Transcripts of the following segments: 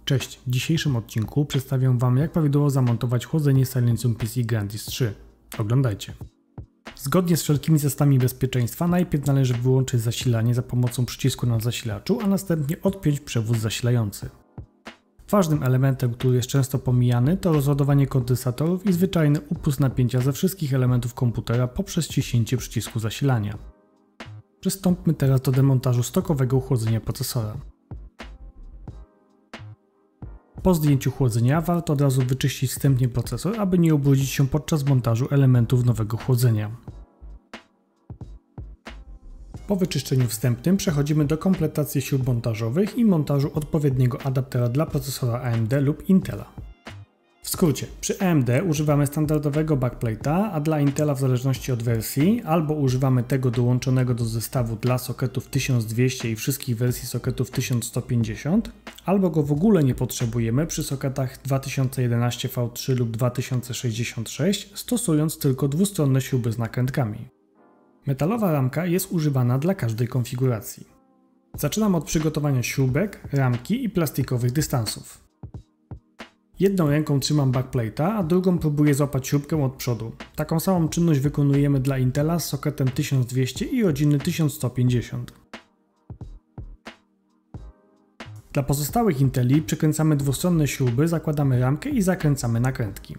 Cześć, w dzisiejszym odcinku przedstawię Wam, jak prawidłowo zamontować chłodzenie Silentium PC Grandis 3. Oglądajcie. Zgodnie z wszelkimi zasadami bezpieczeństwa najpierw należy wyłączyć zasilanie za pomocą przycisku na zasilaczu, a następnie odpiąć przewód zasilający. Ważnym elementem, który jest często pomijany, to rozładowanie kondensatorów i zwyczajny upust napięcia ze wszystkich elementów komputera poprzez wciśnięcie przycisku zasilania. Przystąpmy teraz do demontażu stokowego chłodzenia procesora. Po zdjęciu chłodzenia warto od razu wyczyścić wstępnie procesor, aby nie ubrudzić się podczas montażu elementów nowego chłodzenia. Po wyczyszczeniu wstępnym przechodzimy do kompletacji śrub montażowych i montażu odpowiedniego adaptera dla procesora AMD lub Intela. W skrócie, przy AMD używamy standardowego backplate'a, a dla Intela w zależności od wersji albo używamy tego dołączonego do zestawu dla soketów 1200 i wszystkich wersji soketów 1150, albo go w ogóle nie potrzebujemy przy soketach 2011 V3 lub 2066, stosując tylko dwustronne śruby z nakrętkami. Metalowa ramka jest używana dla każdej konfiguracji. Zaczynam od przygotowania śrubek, ramki i plastikowych dystansów. Jedną ręką trzymam backplate'a, a drugą próbuję złapać śrubkę od przodu. Taką samą czynność wykonujemy dla Intela z soketem 1200 i rodziny 1150. Dla pozostałych Inteli przykręcamy dwustronne śruby, zakładamy ramkę i zakręcamy nakrętki.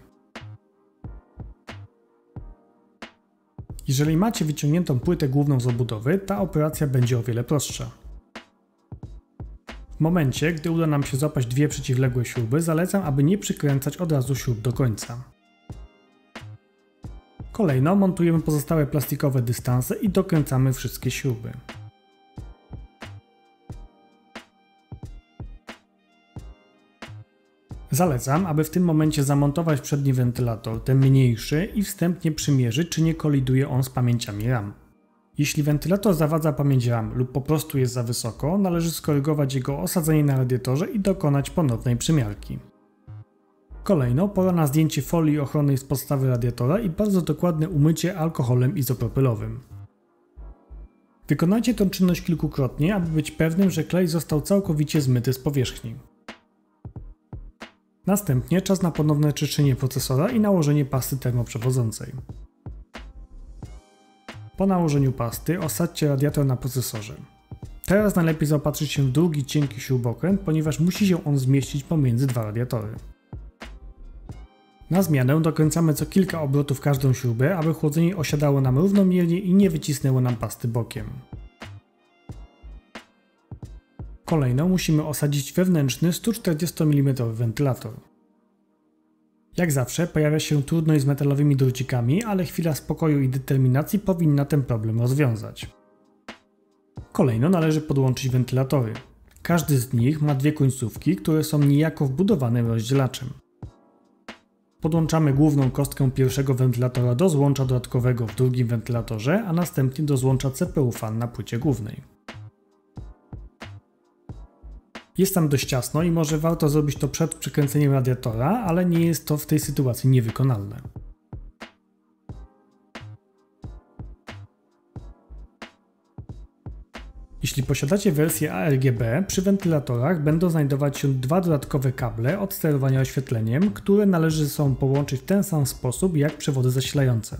Jeżeli macie wyciągniętą płytę główną z obudowy, ta operacja będzie o wiele prostsza. W momencie, gdy uda nam się złapać dwie przeciwległe śruby, zalecam, aby nie przykręcać od razu śrub do końca. Kolejno montujemy pozostałe plastikowe dystanse i dokręcamy wszystkie śruby. Zalecam, aby w tym momencie zamontować przedni wentylator, ten mniejszy, i wstępnie przymierzyć, czy nie koliduje on z pamięciami RAM. Jeśli wentylator zawadza pamięć RAM lub po prostu jest za wysoko, należy skorygować jego osadzenie na radiatorze i dokonać ponownej przymiarki. Kolejno pora na zdjęcie folii ochronnej z podstawy radiatora i bardzo dokładne umycie alkoholem izopropylowym. Wykonajcie tę czynność kilkukrotnie, aby być pewnym, że klej został całkowicie zmyty z powierzchni. Następnie czas na ponowne czyszczenie procesora i nałożenie pasty termoprzewodzącej. Po nałożeniu pasty osadźcie radiator na procesorze. Teraz najlepiej zaopatrzyć się w długi, cienki śrubokręt, ponieważ musi się on zmieścić pomiędzy dwa radiatory. Na zmianę dokręcamy co kilka obrotów każdą śrubę, aby chłodzenie osiadało nam równomiernie i nie wycisnęło nam pasty bokiem. Kolejno musimy osadzić wewnętrzny 140 mm wentylator. Jak zawsze pojawia się trudność z metalowymi drucikami, ale chwila spokoju i determinacji powinna ten problem rozwiązać. Kolejno należy podłączyć wentylatory. Każdy z nich ma dwie końcówki, które są niejako wbudowanym rozdzielaczem. Podłączamy główną kostkę pierwszego wentylatora do złącza dodatkowego w drugim wentylatorze, a następnie do złącza CPU fan na płycie głównej. Jest tam dość ciasno i może warto zrobić to przed przykręceniem radiatora, ale nie jest to w tej sytuacji niewykonalne. Jeśli posiadacie wersję ARGB, przy wentylatorach będą znajdować się dwa dodatkowe kable od sterowania oświetleniem, które należy ze sobą połączyć w ten sam sposób jak przewody zasilające.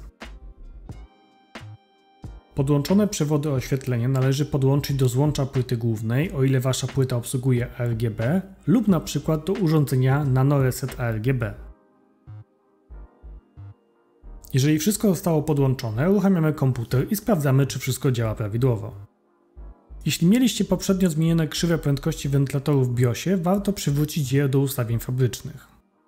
Podłączone przewody oświetlenia należy podłączyć do złącza płyty głównej, o ile Wasza płyta obsługuje ARGB, lub na przykład do urządzenia NanoReset ARGB. Jeżeli wszystko zostało podłączone, uruchamiamy komputer i sprawdzamy, czy wszystko działa prawidłowo. Jeśli mieliście poprzednio zmienione krzywe prędkości wentylatorów w BIOSie, warto przywrócić je do ustawień fabrycznych.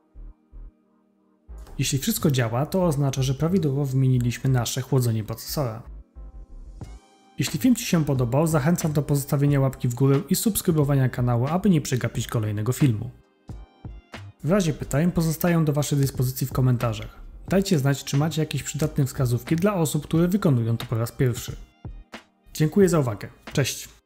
Jeśli wszystko działa, to oznacza, że prawidłowo wymieniliśmy nasze chłodzenie procesora. Jeśli film Ci się podobał, zachęcam do pozostawienia łapki w górę i subskrybowania kanału, aby nie przegapić kolejnego filmu. W razie pytań pozostaję do Waszej dyspozycji w komentarzach. Dajcie znać, czy macie jakieś przydatne wskazówki dla osób, które wykonują to po raz pierwszy. Dziękuję za uwagę. Cześć!